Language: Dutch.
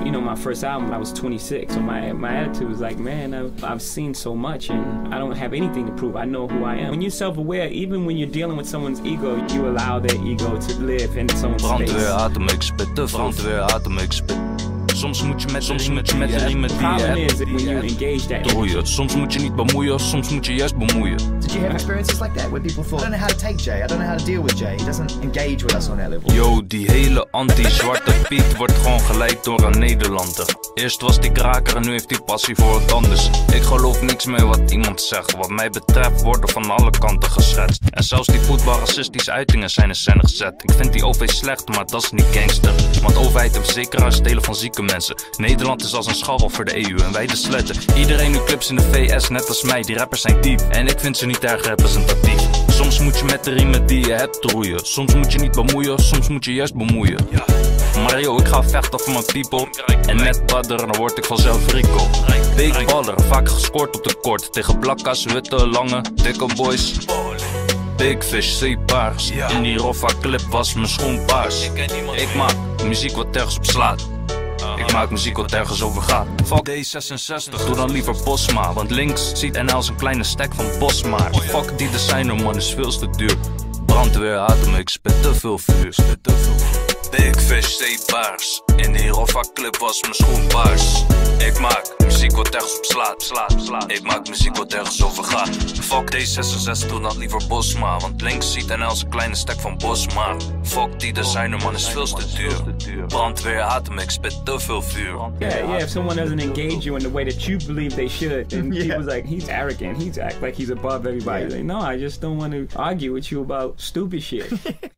you know, my first album when I was 26. So my attitude was like, man, I've seen so much and I don't have anything to prove. I know who I am. When you're self-aware, even when you're dealing with someone's ego, you allow their ego to live in someone's space. Brandweer, atem, ik spit te veel. Brandweer, atem, ik spit. Soms moet je met de riemen die je hebt roeien. Soms moet je niet bemoeien, soms moet je juist bemoeien. Did you have experiences like that where people thought, I don't know how to take Jay, I don't know how to deal with Jay, he doesn't engage with us on that level? Yo, die hele anti-zwarte Piet wordt gewoon geleid door een Nederlander. Eerst was die kraker en nu heeft hij passie voor wat anders. Ik geloof niks meer wat iemand zegt. Wat mij betreft worden van alle kanten geschetst. En zelfs die voetbalracistische uitingen zijn in scène gezet. Ik vind die OV slecht, maar dat is niet gangster. Want overheid heeft zeker aan stelen van zieke mensen. Nederland is als een scharrel voor de EU en wij de sletten. Iedereen nu clips in de VS, net als mij, die rappers zijn diep. En ik vind ze niet erg representatief. Soms moet je met de riemen die je hebt roeien. Soms moet je niet bemoeien, soms moet je juist bemoeien. Maar yo, ik ga vechten voor mijn people. En net badder, dan word ik vanzelf Rico. Big baller, vaak gescoord op de court. Tegen blakkas, witte, lange, dikke boys. Big fish, zeepaars. In die Roffa clip was mijn schoen paars. Ik maak muziek wat ergens op slaat. Ik maak muziek wat ergens over gaat. Fuck D66, doe dan liever Bosma. Want links ziet NL als een kleine stack van Bosma. Fuck die designer man, is veel te duur. Brandweer, atem, ik spit te veel vuur. Big fish, zeepaars. In die Roffa club was mijn schoen paars. Ik maak muziek wat ergens op slaat. Ik maak muziek wat ergens over gaat. Fuck D66, doe dan liever Bosma. Want links ziet NL als een kleine stack van Bosma. Fuck die designer man, is veel te duur. Brandweer, atem, ik spit te veel vuur. Yeah, if someone doesn't engage you in the way that you believe they should, and people's like, he's arrogant, he's act like he's above everybody. Like, no, I just don't want to argue with you about stupid shit.